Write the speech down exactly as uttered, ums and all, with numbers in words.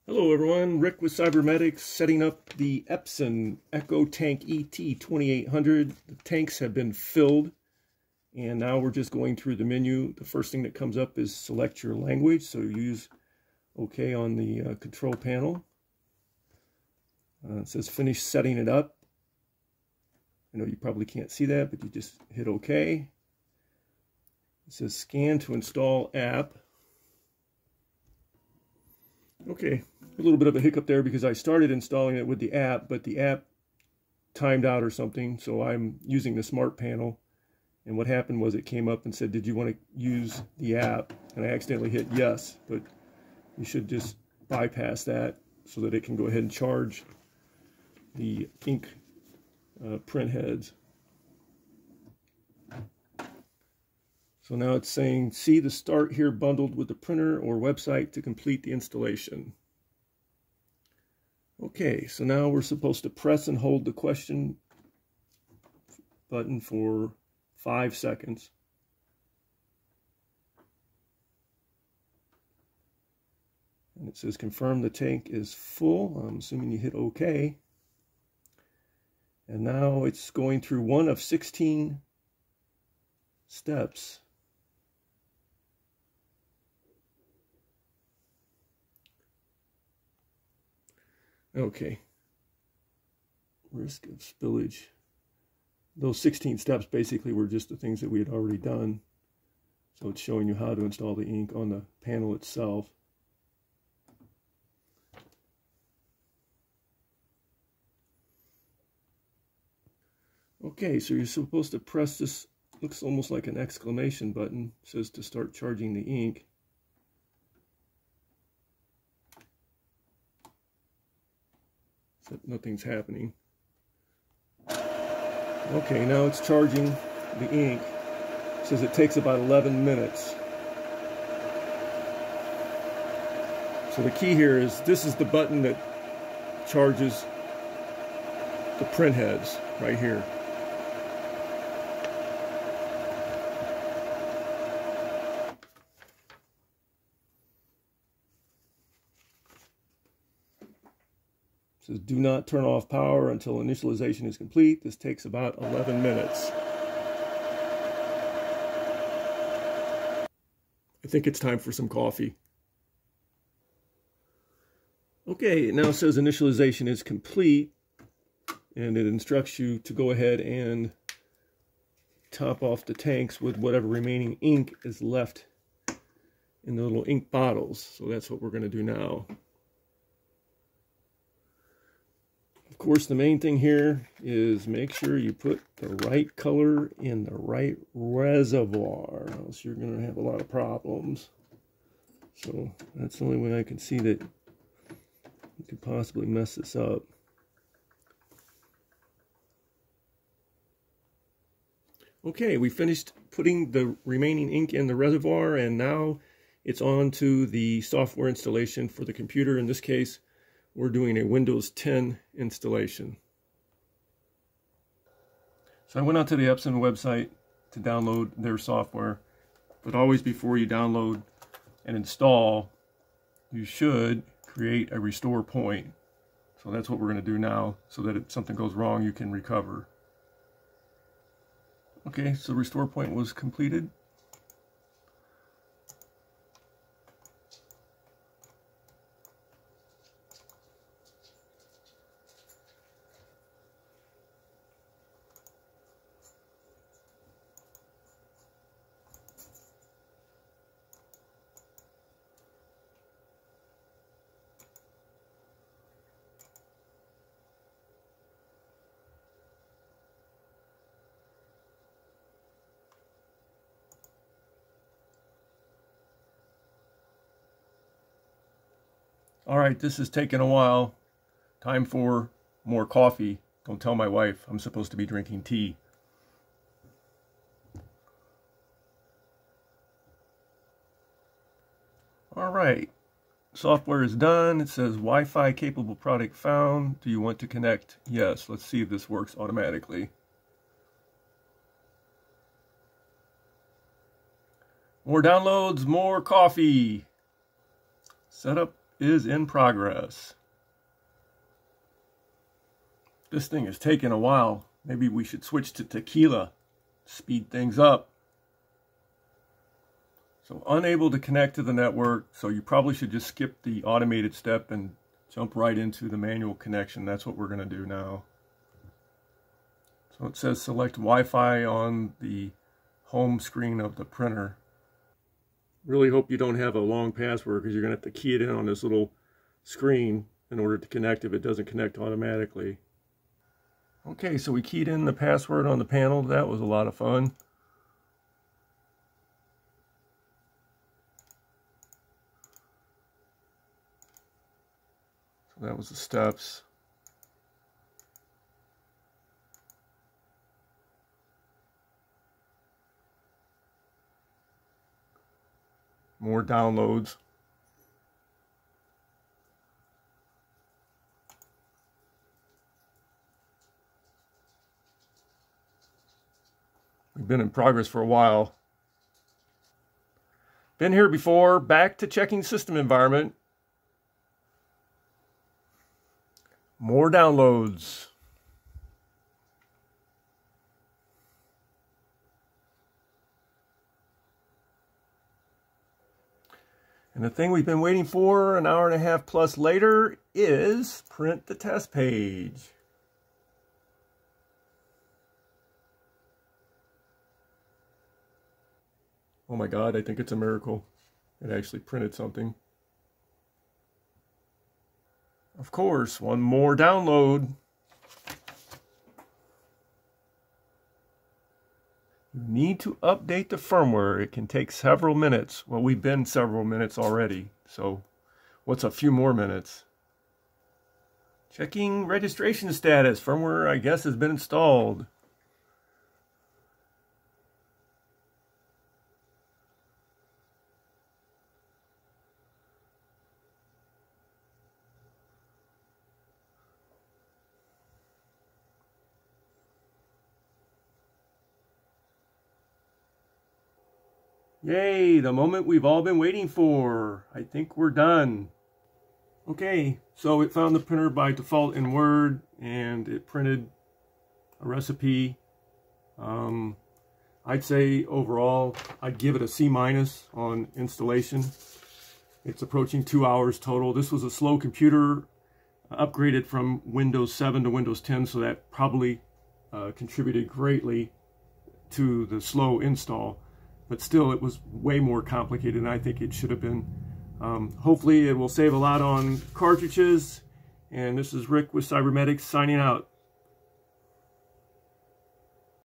Hello everyone, Rick with Cybernetics setting up the Epson Echo Tank E T twenty-eight hundred. The tanks have been filled and now we're just going through the menu. The first thing that comes up is select your language, so use OK on the uh, control panel. Uh, it says finish setting it up. I know you probably can't see that, but you just hit OK. It says scan to install app. Okay, a little bit of a hiccup there because I started installing it with the app, but the app timed out or something, so I'm using the smart panel. And what happened was it came up and said, did you want to use the app? And I accidentally hit yes, but you should just bypass that so that it can go ahead and charge the ink uh, print heads. So now it's saying, see the start here bundled with the printer or website to complete the installation. Okay, so now we're supposed to press and hold the question button for five seconds. And it says confirm the tank is full. I'm assuming you hit OK. And now it's going through one of sixteen steps. Okay, risk of spillage. Those sixteen steps basically were just the things that we had already done. So it's showing you how to install the ink on the panel itself. Okay, so you're supposed to press this, looks almost like an exclamation button. It says to start charging the ink. Nothing's happening. Okay, now it's charging the ink. It says it takes about eleven minutes. So the key here is this is the button that charges the print heads right here. It says, do not turn off power until initialization is complete. This takes about eleven minutes. I think it's time for some coffee. Okay, it now says initialization is complete, and it instructs you to go ahead and top off the tanks with whatever remaining ink is left in the little ink bottles. So that's what we're going to do now. Of course, the main thing here is make sure you put the right color in the right reservoir, else you're going to have a lot of problems. So that's the only way I can see that you could possibly mess this up. Okay, we finished putting the remaining ink in the reservoir, and now it's on to the software installation for the computer. In this case, we're doing a Windows ten installation. So I went out to the Epson website to download their software, but always before you download and install, you should create a restore point. So that's what we're going to do now, so that if something goes wrong, you can recover. Okay, so restore point was completed. All right, this is taking a while. Time for more coffee. Don't tell my wife, I'm supposed to be drinking tea. All right, software is done. It says Wi-Fi capable product found. Do you want to connect? Yes, let's see if this works automatically. More downloads, more coffee. Set up is in progress. This thing is taking a while. Maybe we should switch to tequila. Speed things up. So unable to connect to the network, so you probably should just skip the automated step and jump right into the manual connection. That's what we're going to do now. So it says select Wi-Fi on the home screen of the printer. Really hope you don't have a long password, because you're going to have to key it in on this little screen in order to connect if it doesn't connect automatically. Okay, so we keyed in the password on the panel. That was a lot of fun. So that was the steps. More downloads. We've been in progress for a while. Been here before. Back to checking system environment. More downloads. And the thing we've been waiting for an hour and a half plus later is print the test page. Oh my God, I think it's a miracle. It actually printed something. Of course, one more download. You need to update the firmware. It can take several minutes. Well, we've been several minutes already, so what's a few more minutes? Checking registration status. Firmware, I guess, has been installed. Yay, the moment we've all been waiting for. I think we're done. Okay, so it found the printer by default in Word, and it printed a recipe. Um, I'd say overall, I'd give it a C minus on installation. It's approaching two hours total. This was a slow computer, upgraded from Windows seven to Windows ten, so that probably uh, contributed greatly to the slow install. But still, it was way more complicated than I think it should have been. Um, hopefully, it will save a lot on cartridges. And this is Rick with Cybermedics signing out.